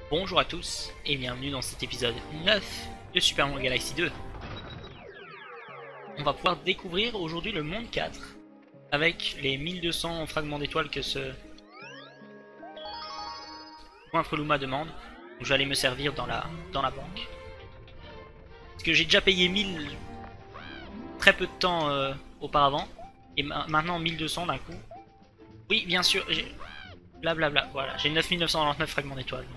Bonjour à tous et bienvenue dans cet épisode 9 de Super Mario Galaxy 2. On va pouvoir découvrir aujourd'hui le monde 4 avec les 1200 fragments d'étoiles que ce Luma demande. Donc je vais aller me servir dans la banque. Parce que j'ai déjà payé 1000 très peu de temps auparavant et maintenant 1200 d'un coup. Oui, bien sûr, j'ai blablabla, voilà, j'ai 9999 fragments d'étoiles.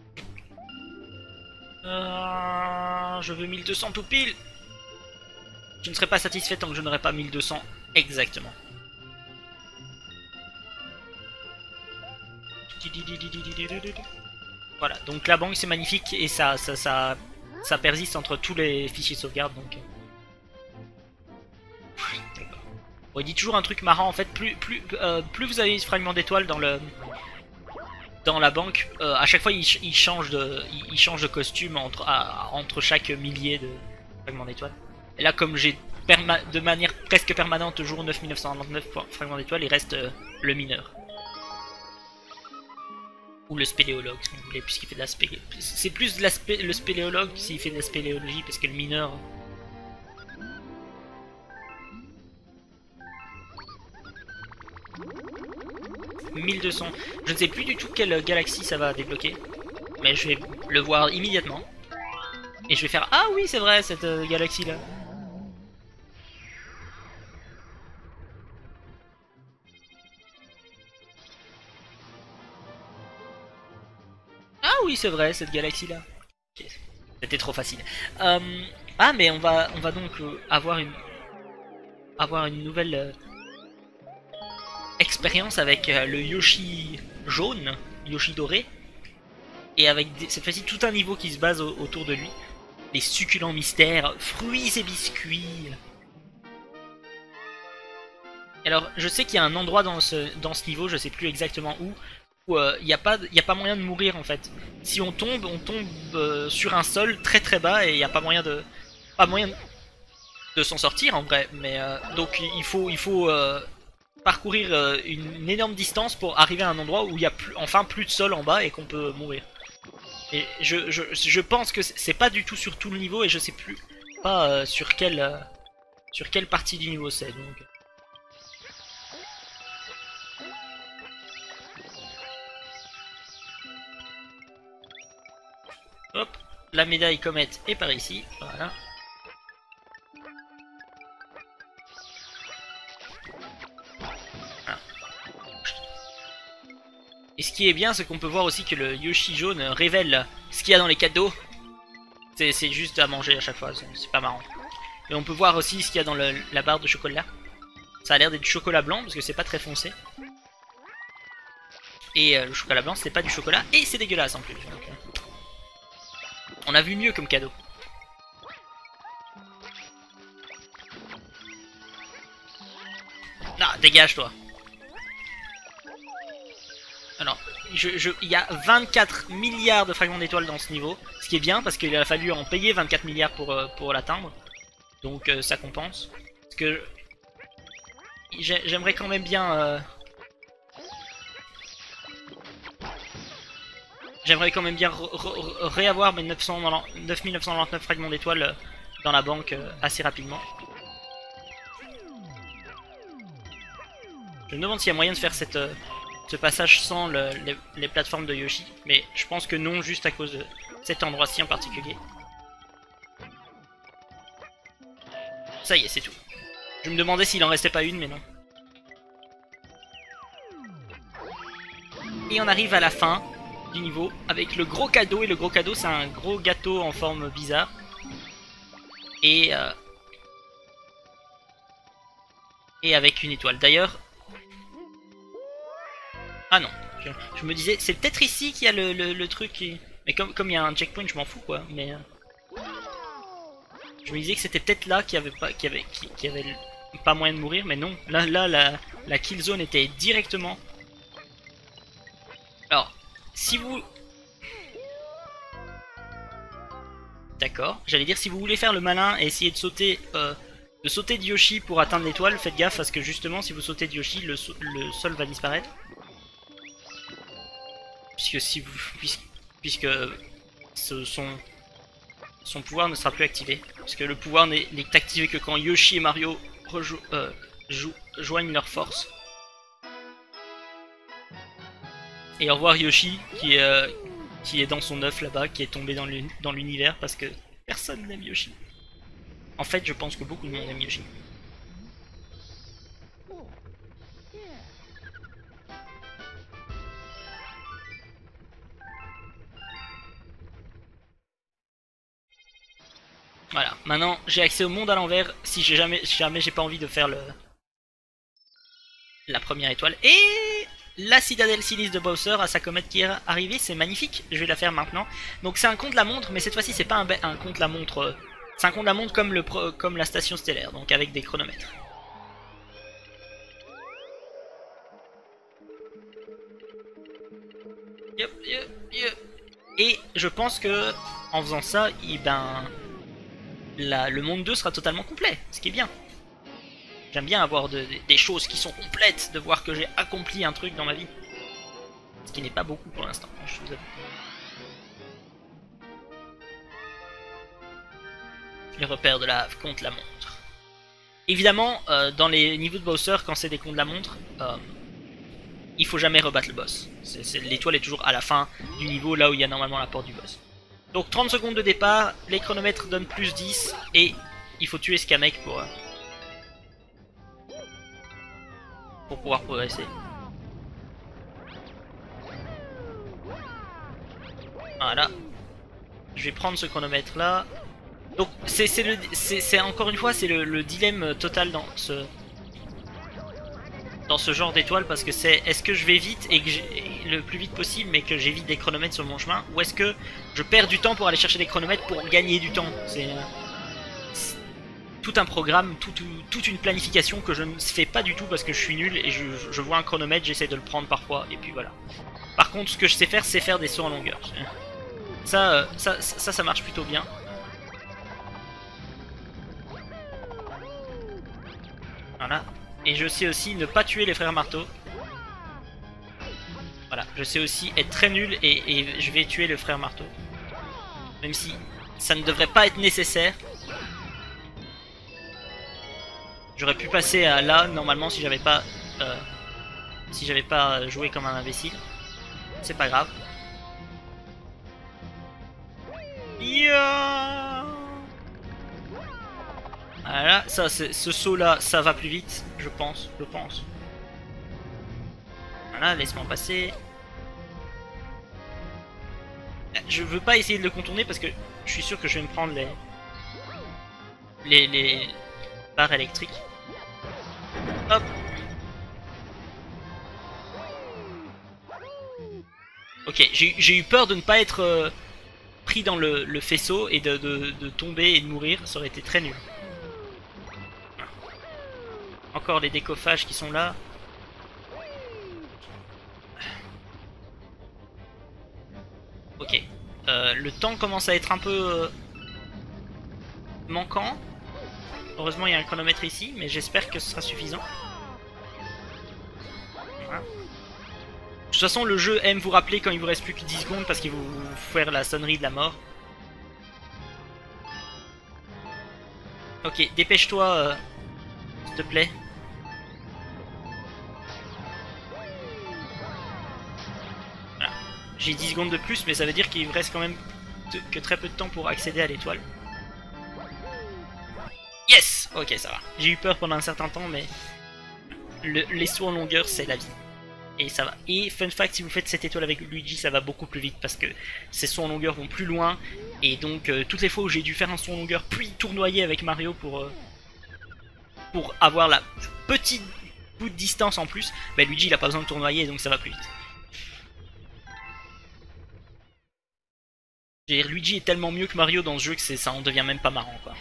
Je veux 1200 tout pile. Je ne serai pas satisfait tant que je n'aurai pas 1200 exactement. Voilà, donc la banque c'est magnifique et ça persiste entre tous les fichiers de sauvegarde. Donc, bon, il dit toujours un truc marrant en fait, plus vous avez ce fragment d'étoiles dans la banque, à chaque fois il change de costume entre chaque millier de fragments d'étoiles. Et là, comme j'ai de manière presque permanente toujours 9999 fragments d'étoiles, il reste le mineur. Ou le spéléologue, si vous voulez, puisqu'il fait de la spéléologie. C'est plus le spéléologue s'il fait de la spéléologie, parce que le mineur... 1200. Je ne sais plus du tout quelle galaxie ça va débloquer, mais je vais le voir immédiatement. Et je vais faire ah oui c'est vrai cette galaxie là. Ah oui c'est vrai cette galaxie là. Okay. C'était trop facile. Ah mais on va donc avoir une nouvelle expérience avec le Yoshi jaune, Yoshi doré. Et avec cette fois-ci tout un niveau qui se base autour de lui. Les succulents mystères, fruits et biscuits. Alors, je sais qu'il y a un endroit dans ce niveau, je sais plus exactement où il n'y a pas moyen de mourir en fait. Si on tombe sur un sol très très bas et il n'y a pas moyen de s'en sortir en vrai. Mais donc il faut parcourir une énorme distance pour arriver à un endroit où il y a enfin plus de sol en bas et qu'on peut mourir. Et je pense que c'est pas du tout sur tout le niveau et je sais plus pas sur quelle partie du niveau c'est donc. Hop, la médaille comète est par ici, voilà. Et ce qui est bien, c'est qu'on peut voir aussi que le Yoshi jaune révèle ce qu'il y a dans les cadeaux. C'est juste à manger à chaque fois, c'est pas marrant. Et on peut voir aussi ce qu'il y a dans la barre de chocolat. Ça a l'air d'être du chocolat blanc parce que c'est pas très foncé. Et le chocolat blanc c'est pas du chocolat et c'est dégueulasse en plus. Donc, on a vu mieux comme cadeau. Ah, dégage toi. Alors, il y a 24 milliards de fragments d'étoiles dans ce niveau, ce qui est bien parce qu'il a fallu en payer 24 milliards pour l'atteindre. Donc ça compense. Parce que j'aimerais quand même bien... J'aimerais quand même bien réavoir mes 9999 fragments d'étoiles dans la banque assez rapidement. Je me demande s'il y a moyen de faire ce passage sans les plateformes de Yoshi. Mais je pense que non, juste à cause de cet endroit-ci en particulier. Ça y est, c'est tout. Je me demandais s'il en restait pas une, mais non. Et on arrive à la fin du niveau avec le gros cadeau. Et le gros cadeau, c'est un gros gâteau en forme bizarre. Et avec une étoile. D'ailleurs... Ah non, je me disais, c'est peut-être ici qu'il y a le truc qui... Mais comme il y a un checkpoint, je m'en fous quoi. Mais je me disais que c'était peut-être là qu'il y avait pas moyen de mourir, mais non. Là la kill zone était directement... Alors, si vous... D'accord, j'allais dire si vous voulez faire le malin et essayer de sauter de Yoshi pour atteindre l'étoile, faites gaffe parce que justement si vous sautez de Yoshi, le sol va disparaître. Puisque puisque son pouvoir ne sera plus activé. Parce que le pouvoir n'est activé que quand Yoshi et Mario joignent leurs forces. Et au revoir Yoshi qui est dans son œuf là-bas, qui est tombé dans l'univers parce que personne n'aime Yoshi. En fait, je pense que beaucoup de monde aime Yoshi. Voilà, maintenant j'ai accès au monde à l'envers si jamais j'ai pas envie de faire la première étoile. Et la citadelle Silis de Bowser à sa comète qui est arrivée, c'est magnifique, je vais la faire maintenant. Donc c'est un contre-la-montre, mais cette fois-ci c'est pas un contre-la-montre, c'est un contre-la-montre comme la station stellaire, donc avec des chronomètres. Yep, yep, yep. Et je pense que en faisant ça, le monde 2 sera totalement complet, ce qui est bien. J'aime bien avoir des choses qui sont complètes, de voir que j'ai accompli un truc dans ma vie. Ce qui n'est pas beaucoup pour l'instant, je vous avoue. Les repères de la contre la montre. Évidemment, dans les niveaux de Bowser, quand c'est des contre la montre, il faut jamais rebattre le boss. L'étoile est toujours à la fin du niveau, là où il y a normalement la porte du boss. Donc 30 secondes de départ, les chronomètres donnent plus 10, et il faut tuer ce Kamek pour pouvoir progresser. Voilà. Je vais prendre ce chronomètre là. Donc c'est encore une fois c'est le dilemme total dans ce genre d'étoile, parce que c'est est-ce que je vais vite et que le plus vite possible mais que j'évite des chronomètres sur mon chemin, ou est-ce que je perds du temps pour aller chercher des chronomètres pour gagner du temps. C'est tout un programme, toute une planification que je ne fais pas du tout parce que je suis nul et je vois un chronomètre, j'essaie de le prendre parfois et puis voilà. Par contre ce que je sais faire c'est faire des sauts en longueur. Ça marche plutôt bien. Voilà. Et je sais aussi ne pas tuer les frères marteaux. Voilà, je sais aussi être très nul et je vais tuer le frère marteau. Même si ça ne devrait pas être nécessaire. J'aurais pu passer à là normalement si j'avais pas joué comme un imbécile. C'est pas grave. Yeah. Voilà, ça, ce saut là, ça va plus vite, je pense. Voilà, laisse-moi passer. Je veux pas essayer de le contourner parce que je suis sûr que je vais me prendre les barres électriques. Hop. Ok, j'ai eu peur de ne pas être pris dans le faisceau et de tomber et de mourir, ça aurait été très nul. Encore les décoffrages qui sont là. Ok. Le temps commence à être un peu manquant. Heureusement il y a un chronomètre ici, mais j'espère que ce sera suffisant. Voilà. De toute façon le jeu aime vous rappeler quand il vous reste plus que 10 secondes parce qu'il vous faire la sonnerie de la mort. Ok, dépêche-toi s'il te plaît. Voilà. J'ai 10 secondes de plus, mais ça veut dire qu'il me reste quand même que très peu de temps pour accéder à l'étoile. Yes. Ok, ça va. J'ai eu peur pendant un certain temps, mais les sauts en longueur, c'est la vie. Et ça va. Et fun fact, si vous faites cette étoile avec Luigi, ça va beaucoup plus vite parce que ces sauts en longueur vont plus loin. Et donc, toutes les fois où j'ai dû faire un saut en longueur, puis tournoyer avec Mario pour avoir la petite bout de distance en plus, bah Luigi il a pas besoin de tournoyer, donc ça va plus vite. Luigi est tellement mieux que Mario dans ce jeu que ça en devient même pas marrant quoi.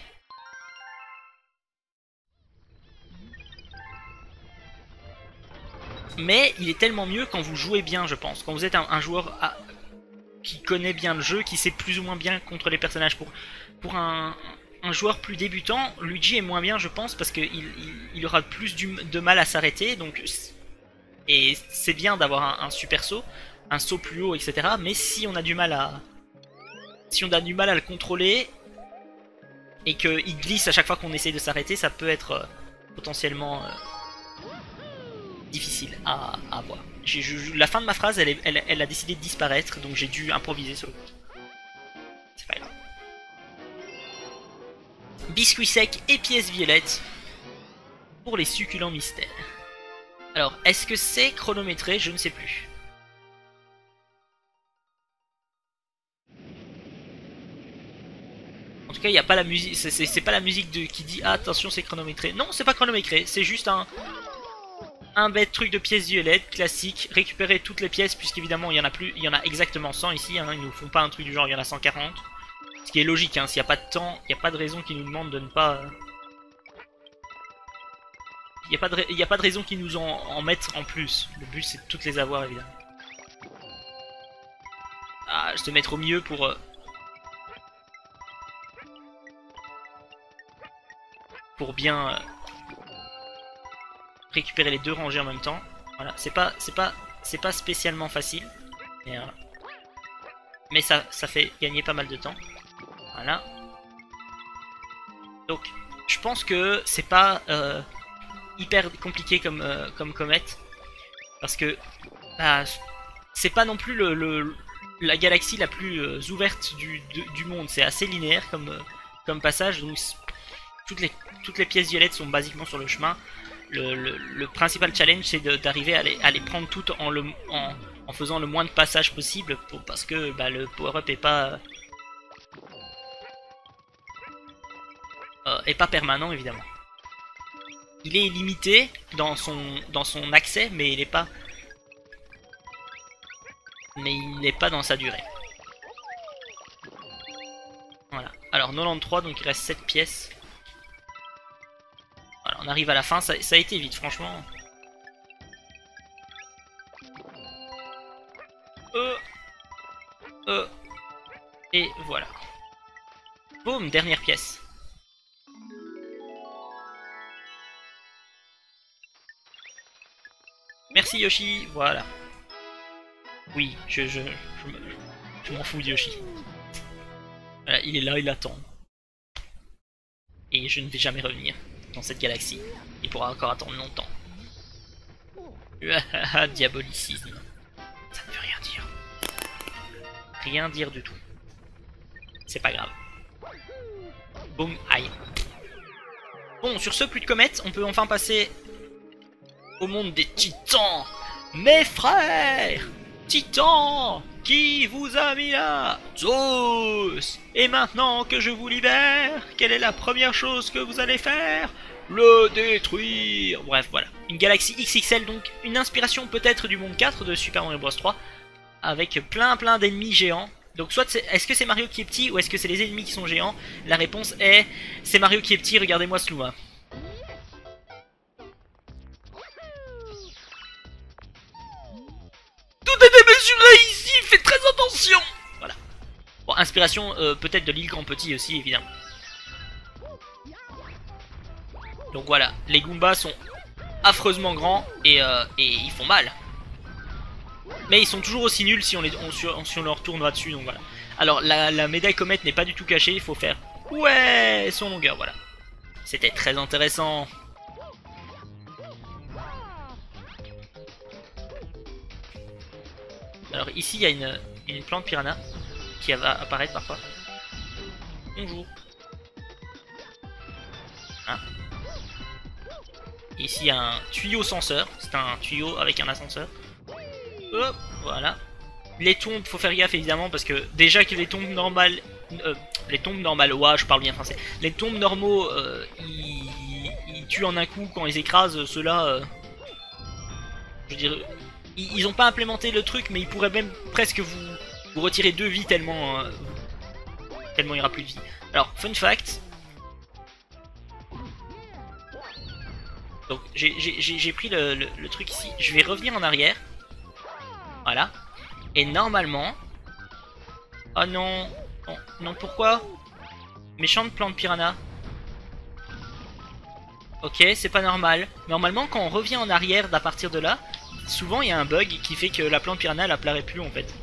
Mais il est tellement mieux quand vous jouez bien, je pense. Quand vous êtes un joueur qui connaît bien le jeu, qui sait plus ou moins bien contre les personnages. Pour un joueur plus débutant, Luigi est moins bien, je pense, parce qu'il aura plus de mal à s'arrêter. Et c'est bien d'avoir un super saut. un saut plus haut, etc. Mais si on a du mal à le contrôler et qu'il glisse à chaque fois qu'on essaye de s'arrêter, ça peut être potentiellement difficile à avoir. La fin de ma phrase, elle a décidé de disparaître, donc j'ai dû improviser sur le coup. C'est pas grave. Biscuit sec et pièces violettes pour les succulents mystères. Alors, est-ce que c'est chronométré? Je ne sais plus. En tout cas, il n'y a pas la musique. C'est pas la musique qui dit ah, attention, c'est chronométré. Non, c'est pas chronométré. C'est juste un bête truc de pièces violettes classique. Récupérer toutes les pièces, puisqu'évidemment, il y en a plus. Il y en a exactement 100 ici. Hein, ils nous font pas un truc du genre il y en a 140. Ce qui est logique. Hein, s'il n'y a pas de temps, il n'y a pas de raison qu'ils nous demandent de ne pas. Il n'y a pas de raison qu'ils nous en mettent en plus. Le but, c'est de toutes les avoir, évidemment. Ah, je vais te mettre au milieu pour bien récupérer les deux rangées en même temps. Voilà, c'est pas spécialement facile, mais ça fait gagner pas mal de temps. Voilà. Donc, je pense que c'est pas hyper compliqué comme comète, parce que bah, c'est pas non plus la galaxie la plus ouverte du monde. C'est assez linéaire comme passage, donc toutes les pièces violettes sont basiquement sur le chemin. Le principal challenge, c'est d'arriver à les prendre toutes en faisant le moins de passages possible, parce que bah, le power-up est pas permanent, évidemment. Il est limité dans son accès, mais il n'est pas dans sa durée. Voilà. Alors 93, donc il reste 7 pièces. Voilà, on arrive à la fin, ça a été vite, franchement. Et voilà. Boum, dernière pièce. Merci Yoshi, voilà. Oui, je m'en fous de Yoshi. Voilà, il est là, il attend. Et je ne vais jamais revenir dans cette galaxie. Il pourra encore attendre longtemps. Diabolicisme. Ça ne veut rien dire. Rien dire du tout. C'est pas grave. Boum, aïe. Bon, sur ce, plus de comètes, on peut enfin passer au monde des titans. Mes frères titans, qui vous a mis là? Zeus. Et maintenant que je vous libère, quelle est la première chose que vous allez faire? Le détruire. Bref, voilà. Une galaxie XXL, donc une inspiration peut-être du monde 4 de Super Mario Bros 3, avec plein d'ennemis géants. Donc soit est-ce que c'est Mario qui est petit, ou est-ce que c'est les ennemis qui sont géants? La réponse est c'est Mario qui est petit, regardez-moi ce Luma. Tout est démesuré ici, faites très attention. Voilà. Bon, inspiration peut-être de l'île Grand Petit aussi, évidemment. Donc voilà, les Goombas sont affreusement grands et ils font mal. Mais ils sont toujours aussi nuls si on leur tourne dessus, donc voilà. Alors la médaille comète n'est pas du tout cachée, il faut faire ouais son longueur, voilà. C'était très intéressant. Alors ici il y a une plante piranha qui va apparaître parfois. Bonjour. Hein. Ici il y a un tuyau senseur, c'est un tuyau avec un ascenseur. Hop, voilà. Les tombes, faut faire gaffe évidemment parce que déjà que les tombes normales, ouah, je parle bien français. Les tombes normaux, ils tuent en un coup quand ils écrasent. Ceux-là, je veux dire, ils ont pas implémenté le truc, mais ils pourraient même presque vous retirer 2 vies tellement il y aura plus de vie. Alors, fun fact. Donc j'ai pris le truc ici. Je vais revenir en arrière. Voilà. Et normalement... Oh non. Non, non, pourquoi? Méchante plante piranha. Ok, c'est pas normal. Normalement, quand on revient en arrière d'à partir de là, souvent il y a un bug qui fait que la plante piranha elle apparaît plus en fait.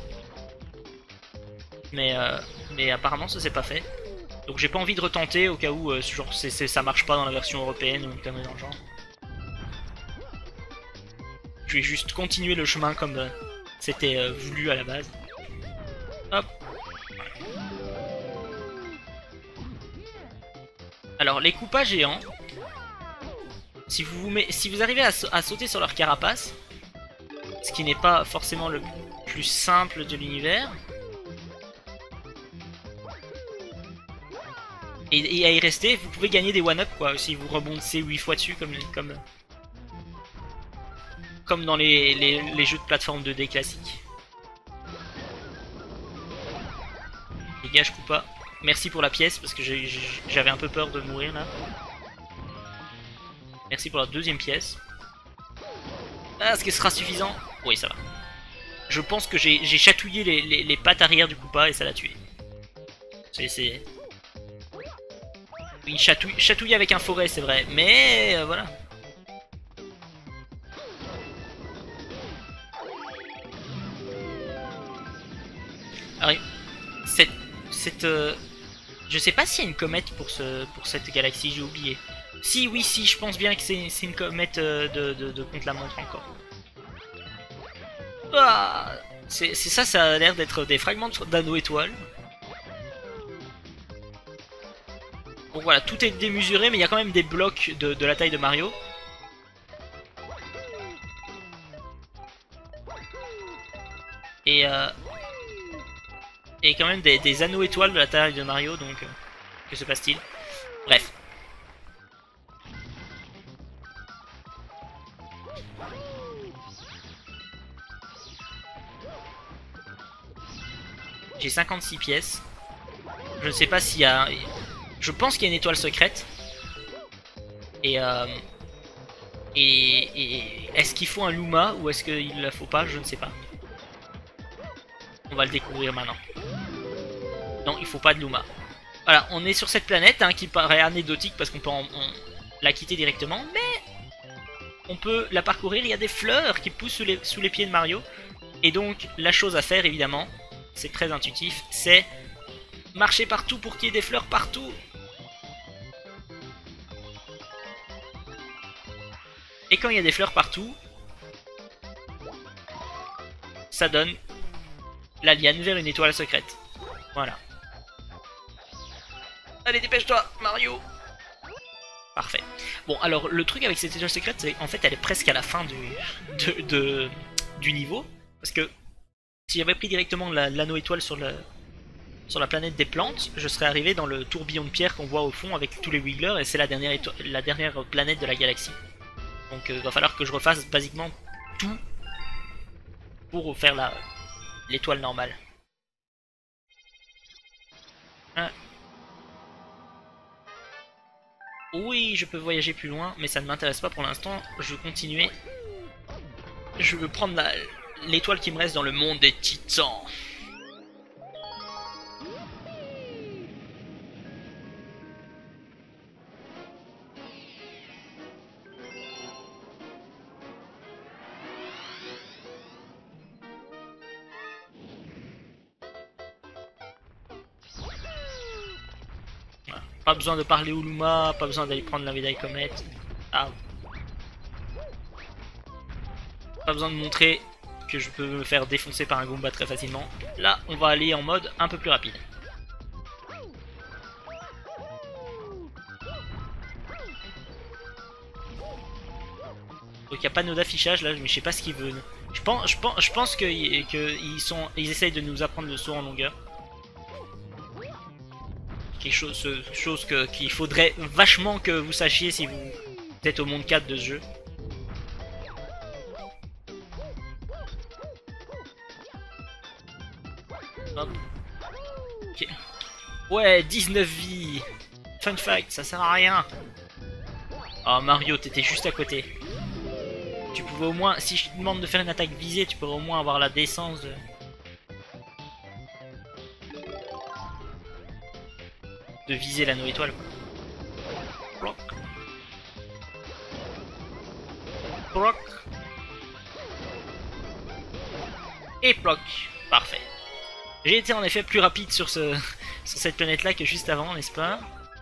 Mais apparemment ça s'est pas fait. Donc j'ai pas envie de retenter au cas où genre, ça marche pas dans la version européenne ou une connerie dans le genre. Je vais juste continuer le chemin comme c'était voulu à la base. Hop. Alors les Koopas géants, si vous arrivez à sauter sur leur carapace, ce qui n'est pas forcément le plus simple de l'univers, et à y rester, vous pouvez gagner des one-up quoi, si vous rebondissez 8 fois dessus comme dans les jeux de plateforme 2D classiques. Dégage Koopa. Merci pour la pièce parce que j'avais un peu peur de mourir là. Merci pour la deuxième pièce. Ah, est-ce que ce sera suffisant? Oui, ça va. Je pense que j'ai chatouillé les pattes arrière du Koopa et ça l'a tué. C'est... Oui, chatouiller avec un forêt, c'est vrai, mais voilà. Alors, je sais pas s'il y a une comète pour cette galaxie, j'ai oublié. Si, oui, si, je pense bien que c'est une comète de contre-la-montre encore. Ah, c'est ça, ça a l'air d'être des fragments d'anneaux étoiles. Donc voilà, tout est démesuré, mais il y a quand même des blocs de la taille de Mario. Et quand même des anneaux étoiles de la taille de Mario, donc que se passe-t-il? Bref. J'ai 56 pièces. Je ne sais pas s'il y a... Je pense qu'il y a une étoile secrète. Et est-ce qu'il faut un Luma ou est-ce qu'il ne la faut pas? Je ne sais pas. On va le découvrir maintenant. Non, il faut pas de Luma. Voilà, on est sur cette planète hein, qui paraît anecdotique parce qu'on peut la quitter directement, mais on peut la parcourir. Il y a des fleurs qui poussent sous les pieds de Mario. Et donc, la chose à faire, évidemment, c'est très intuitif, c'est marcher partout pour qu'il y ait des fleurs partout. Et quand il y a des fleurs partout, ça donne la liane vers une étoile secrète. Voilà. Allez, dépêche-toi, Mario. Parfait. Bon, alors, le truc avec cette étoile secrète, c'est en fait, elle est presque à la fin du niveau. Parce que si j'avais pris directement l'anneau étoile sur la planète des plantes, je serais arrivé dans le tourbillon de pierre qu'on voit au fond avec tous les Wigglers, et c'est la dernière planète de la galaxie. Donc il va falloir que je refasse basiquement tout pour faire l'étoile normale. Ah. Oui, je peux voyager plus loin, mais ça ne m'intéresse pas pour l'instant. Je veux continuer. Je veux prendre l'étoile qui me reste dans le monde des titans. Pas besoin de parler au Luma, pas besoin d'aller prendre la médaille comète. Ah. Pas besoin de montrer que je peux me faire défoncer par un Goomba très facilement. Là, on va aller en mode un peu plus rapide. Donc il n'y a pas d'affichage là, mais je sais pas ce qu'ils veulent. Je pense qu'ils essayent de nous apprendre le saut en longueur. Quelque chose qu'il faudrait vachement que vous sachiez si vous êtes au monde 4 de ce jeu. Hop. Ok. Ouais, 19 vies. Fun fact, ça sert à rien. Oh Mario, t'étais juste à côté. Tu pouvais au moins, si je te demande de faire une attaque visée, tu pourrais au moins avoir la décence de viser l'anneau étoile. Bloc. Bloc. Et bloc. Parfait. J'ai été en effet plus rapide sur, sur cette planète là que juste avant, n'est-ce pas?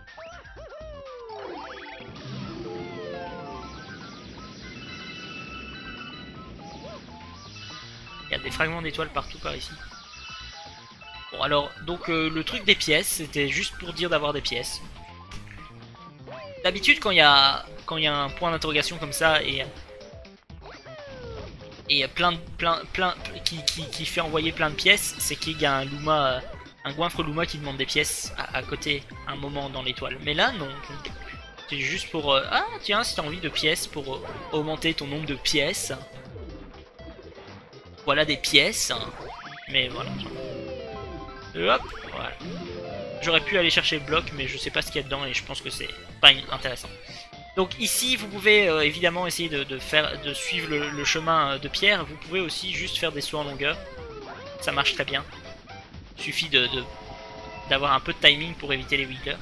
Il y a des fragments d'étoiles partout par ici. Bon alors, donc le truc des pièces, c'était juste pour dire d'avoir des pièces. D'habitude quand il y a un point d'interrogation comme ça et qui fait envoyer plein de pièces, c'est qu'il y a un Luma, un goinfre Luma qui demande des pièces à côté un moment dans l'étoile. Mais là non, c'est juste pour ah tiens, si t'as envie de pièces pour augmenter ton nombre de pièces. Voilà des pièces, mais voilà. Hop, voilà. J'aurais pu aller chercher le bloc, mais je sais pas ce qu'il y a dedans et je pense que c'est pas intéressant. Donc ici, vous pouvez évidemment essayer de suivre le chemin de pierre. Vous pouvez aussi juste faire des sauts en longueur. Ça marche très bien. Il suffit d'avoir un peu de timing pour éviter les wiggles.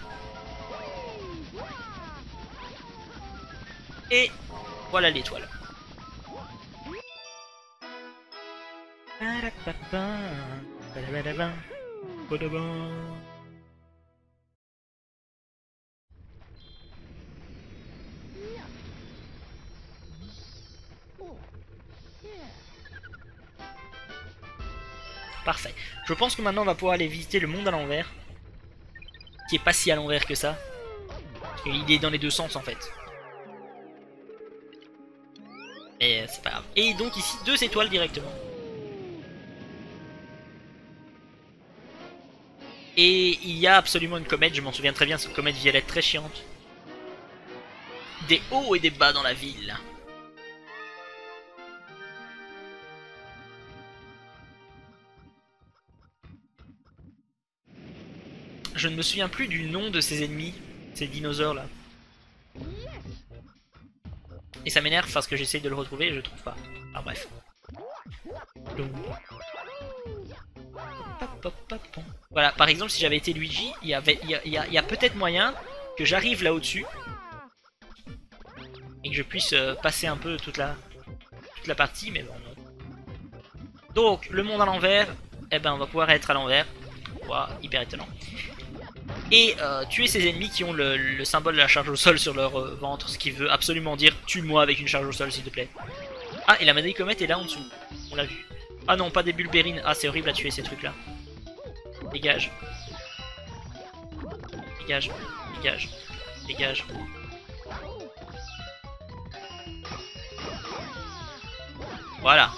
Et voilà l'étoile. Parfait. Je pense que maintenant on va pouvoir aller visiter le monde à l'envers. Qui est pas si à l'envers que ça. Il est dans les deux sens en fait. Mais c'est pas grave. Et donc ici 2 étoiles directement. Et il y a absolument une comète, je m'en souviens très bien, cette comète violette très chiante. Des hauts et des bas dans la ville. Je ne me souviens plus du nom de ces ennemis, ces dinosaures là. Et ça m'énerve parce que j'essaye de le retrouver et je le trouve pas. Ah bref. Voilà, par exemple si j'avais été Luigi, il y a peut-être moyen que j'arrive là au-dessus. Et que je puisse passer un peu toute la partie, mais bon non. Donc, le monde à l'envers, eh ben on va pouvoir être à l'envers. Wow, hyper étonnant. Et tuer ces ennemis qui ont le symbole de la charge au sol sur leur ventre, ce qui veut absolument dire tue-moi avec une charge au sol s'il te plaît. Ah, et la médaille comète est là en dessous, on l'a vu. Ah non, pas des bulbérines, ah c'est horrible à tuer ces trucs là. Dégage. Dégage, dégage, dégage. Voilà.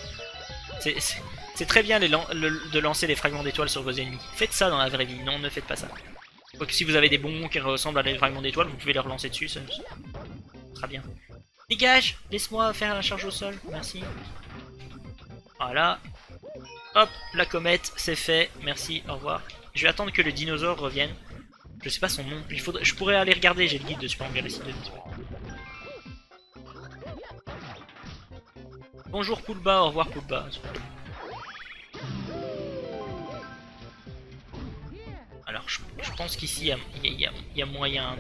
C'est très bien de lancer des fragments d'étoiles sur vos ennemis. Faites ça dans la vraie vie, non ne faites pas ça. Donc si vous avez des bonbons qui ressemblent à des fragments d'étoiles, vous pouvez les relancer dessus, ça sera bien. Dégage, laisse-moi faire la charge au sol, merci. Voilà. Hop, la comète, c'est fait, merci, au revoir. Je vais attendre que le dinosaure revienne. Je sais pas son nom, je pourrais aller regarder, j'ai le guide de Super Mario Galaxy 2. Bonjour Poulba, au revoir Poulba. Alors je pense qu'ici il y a moyen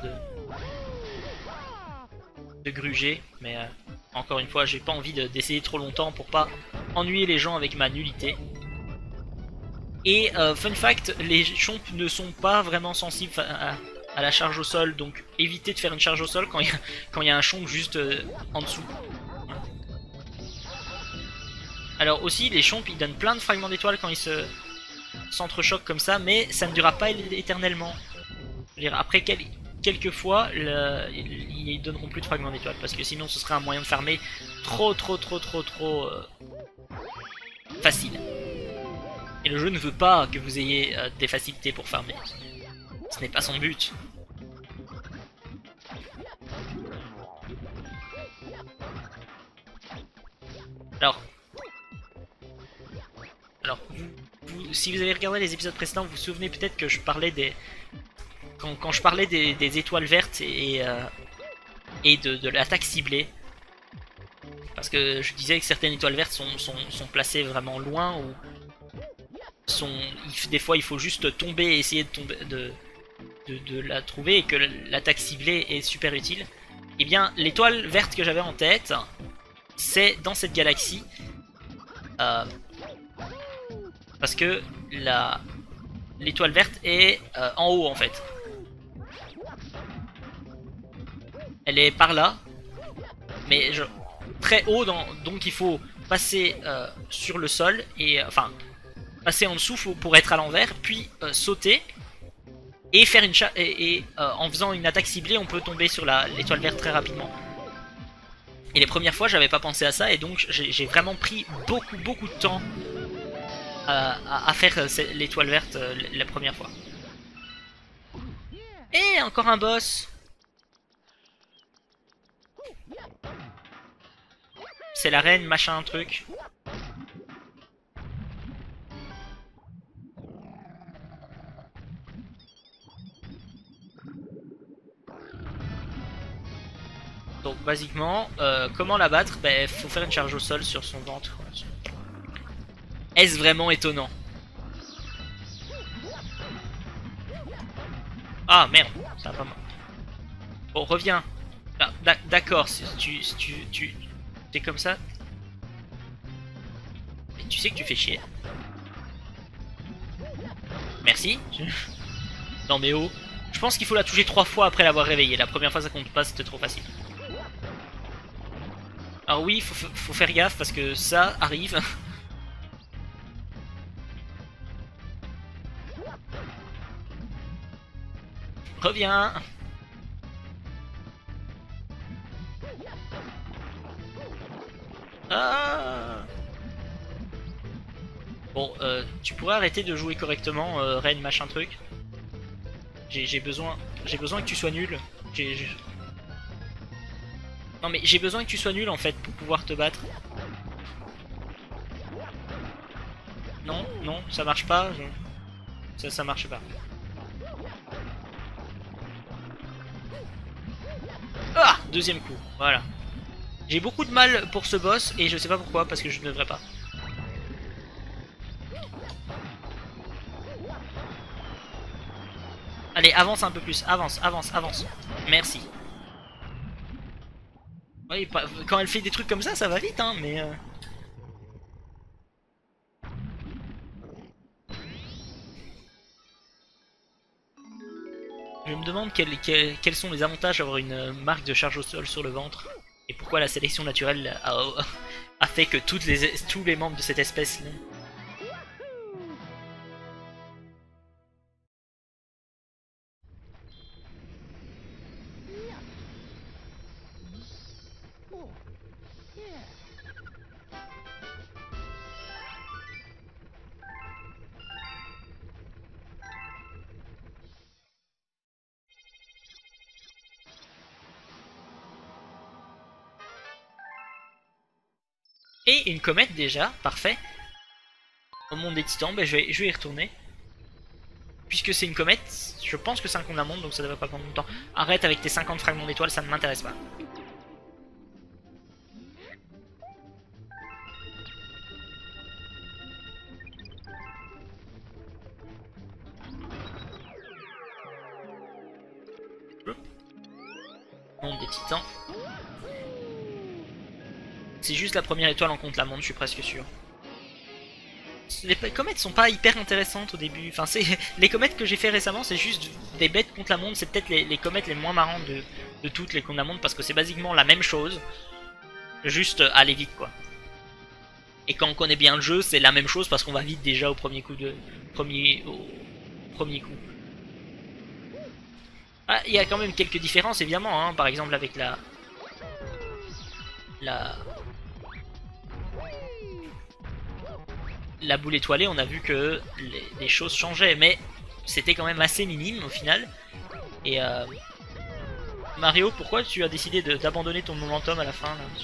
de gruger, mais encore une fois j'ai pas envie d'essayer trop longtemps pour pas ennuyer les gens avec ma nullité. Et fun fact, les chomps ne sont pas vraiment sensibles à la charge au sol, donc évitez de faire une charge au sol quand il y a un chomp juste en dessous. Alors aussi les chomps ils donnent plein de fragments d'étoiles quand ils s'entrechoquent comme ça, mais ça ne durera pas éternellement. Après quelques fois, ils donneront plus de fragments d'étoiles parce que sinon ce serait un moyen de farmer trop facile. Et le jeu ne veut pas que vous ayez des facilités pour farmer. Ce n'est pas son but. Alors si vous avez regardé les épisodes précédents, vous vous souvenez peut-être que je parlais des... Quand je parlais des étoiles vertes et de l'attaque ciblée. Parce que je disais que certaines étoiles vertes sont placées vraiment loin ou des fois il faut juste tomber et essayer de la trouver et que l'attaque ciblée est super utile. Et bien l'étoile verte que j'avais en tête, c'est dans cette galaxie. Parce que l'étoile verte est en haut en fait. Elle est par là. Mais très haut, donc il faut passer sur le sol. Et enfin, passer en dessous pour être à l'envers. Puis sauter. Et faire une en faisant une attaque ciblée, on peut tomber sur l'étoile verte très rapidement. Et les premières fois, j'avais pas pensé à ça, et donc j'ai vraiment pris beaucoup de temps à faire l'étoile verte la première fois. Et encore un boss. C'est la reine, machin, truc. Donc basiquement, comment la battre? Ben, faut faire une charge au sol sur son ventre. Est-ce vraiment étonnant? Ah merde, ça va pas mal. Bon, reviens. Ah, d'accord, si tu t'es comme ça. Et tu sais que tu fais chier. Merci. Non mais oh. Je pense qu'il faut la toucher 3 fois après l'avoir réveillée. La première fois ça compte pas, c'était trop facile. Alors oui, faut faire gaffe parce que ça arrive. Reviens. Ah. Bon, tu pourrais arrêter de jouer correctement, Reine machin truc. J'ai besoin que tu sois nul. Non mais j'ai besoin que tu sois nul en fait pour pouvoir te battre. Non, non, ça marche pas. Ça marche pas. Ah, deuxième coup, voilà. J'ai beaucoup de mal pour ce boss et je sais pas pourquoi, parce que je ne devrais pas. Allez, avance un peu plus, avance. Merci. Oui, quand elle fait des trucs comme ça va vite, hein, mais... Je me demande quels sont les avantages d'avoir une marque de charge au sol sur le ventre. Et pourquoi la sélection naturelle a fait que tous les membres de cette espèce l'ont. Et une comète déjà, parfait. Au monde des titans, ben je vais y retourner. Puisque c'est une comète, je pense que c'est un contre-la-montre, donc ça devrait pas prendre longtemps. Arrête avec tes 50 fragments d'étoiles, ça ne m'intéresse pas. Monde des titans. C'est juste la première étoile en contre-la-montre, je suis presque sûr. Les comètes sont pas hyper intéressantes au début. Enfin, les comètes que j'ai fait récemment, c'est juste des bêtes contre la montre. C'est peut-être les comètes les moins marrantes de toutes les contre la montre parce que c'est basiquement la même chose, juste aller vite quoi. Et quand on connaît bien le jeu, c'est la même chose parce qu'on va vite déjà au premier coup au premier coup. Ah, il y a quand même quelques différences évidemment, hein. Par exemple avec la boule étoilée, on a vu que les choses changeaient, mais c'était quand même assez minime au final. Et Mario, pourquoi tu as décidé d'abandonner ton momentum à la fin là?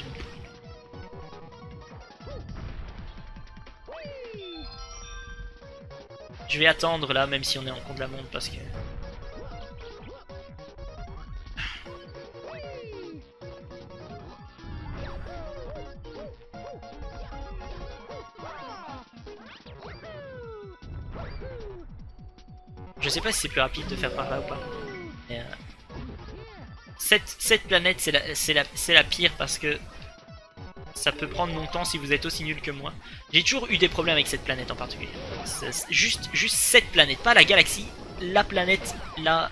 Je vais attendre là, même si on est en contre la montre, parce que... Je sais pas si c'est plus rapide de faire par là ou pas. Mais cette planète, c'est la pire parce que ça peut prendre longtemps si vous êtes aussi nul que moi. J'ai toujours eu des problèmes avec cette planète en particulier. Juste cette planète, pas la galaxie, la planète, là...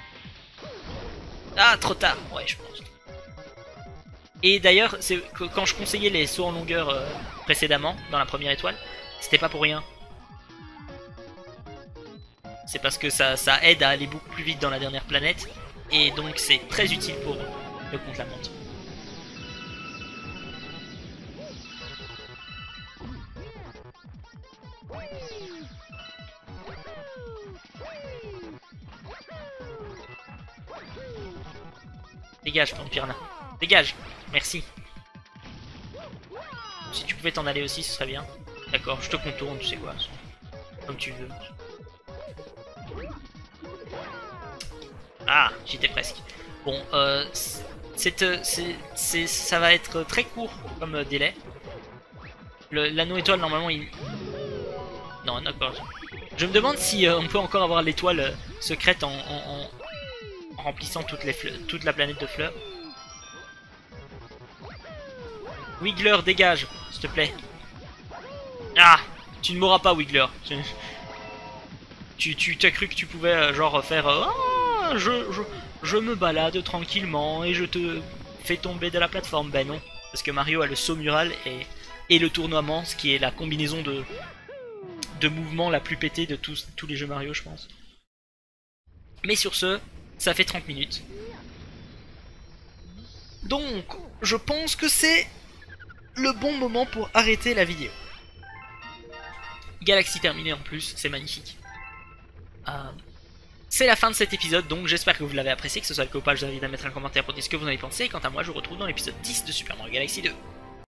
Ah, trop tard, ouais, je pense. Et d'ailleurs, c'est quand je conseillais les sauts en longueur précédemment, dans la première étoile, c'était pas pour rien. C'est parce que ça aide à aller beaucoup plus vite dans la dernière planète, et donc c'est très utile pour le contre-la-montre. Dégage, Vampirna. Dégage. Merci. Si tu pouvais t'en aller aussi, ce serait bien. D'accord, je te contourne, tu sais quoi. Comme tu veux. Ah, j'étais presque. Bon, ça va être très court comme délai. L'anneau étoile, normalement, il... Non, d'accord. Je me demande si on peut encore avoir l'étoile secrète en remplissant toute la planète de fleurs. Wiggler, dégage, s'il te plaît. Ah, tu ne mourras pas, Wiggler. Tu t'as cru que tu pouvais genre faire ah, je me balade tranquillement et je te fais tomber de la plateforme. Ben non, parce que Mario a le saut mural et le tournoiement, ce qui est la combinaison de mouvements la plus pétée de tous les jeux Mario, je pense. Mais sur ce, ça fait 30 minutes. Donc, je pense que c'est le bon moment pour arrêter la vidéo. Galaxie terminée en plus, c'est magnifique. C'est la fin de cet épisode, donc j'espère que vous l'avez apprécié, que ce soit le cas ou pas, je vous invite à mettre un commentaire pour dire ce que vous en avez pensé. Quant à moi, je vous retrouve dans l'épisode 10 de Super Mario Galaxy 2.